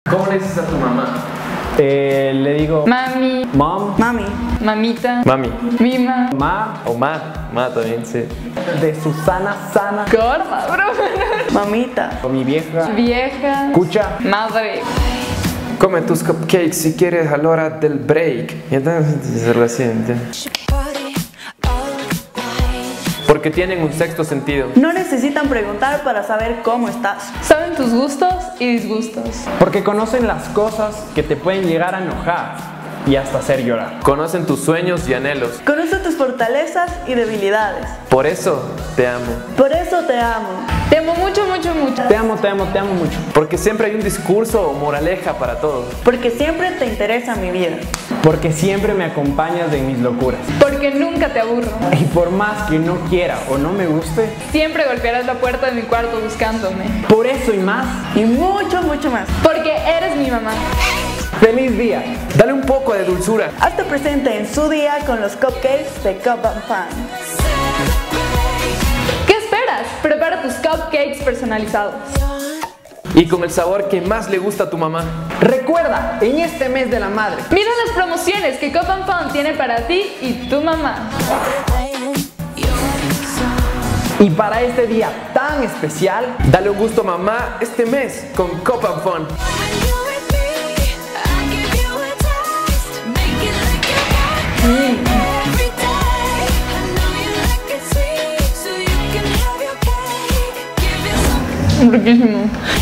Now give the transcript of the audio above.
¿Cómo le dices a tu mamá? Le digo Mami, mom, Mami. mamita, Mami. mima, ma, O ma también, sí. de Susana Sana, gorda, bro. Mamita. o mi vieja, Vieja, escucha. madre. Come tus cupcakes si quieres a la hora del break. Y entonces algo así, ¿entiendes? Porque tienen un sexto sentido. No necesitan preguntar para saber cómo estás. Saben tus gustos y disgustos. Porque conocen las cosas que te pueden llegar a enojar y hasta hacer llorar. Conocen tus sueños y anhelos. Conoce tus fortalezas y debilidades. Por eso te amo. Por eso te amo. Te amo mucho, mucho, mucho. Te amo, te amo, te amo mucho. Porque siempre hay un discurso o moraleja para todo. Porque siempre te interesa mi vida. Porque siempre me acompañas en mis locuras. Porque nunca te aburro. Y por más que no quiera o no me guste, Siempre golpearás la puerta de mi cuarto buscándome. por eso y más, Y mucho, mucho más. Porque eres mi mamá. ¡feliz día! Dale un poco de dulzura. Hazte presente en su día con los cupcakes de Cup and Fan. ¿Qué esperas? Prepara tus cupcakes personalizados. Y con el sabor que más le gusta a tu mamá. Recuerda, en este mes de la madre, Mira las promociones que Cup and Fun tiene para ti y tu mamá. y para este día tan especial, Dale un gusto a mamá este mes con Cup and Fun. Riquísimo.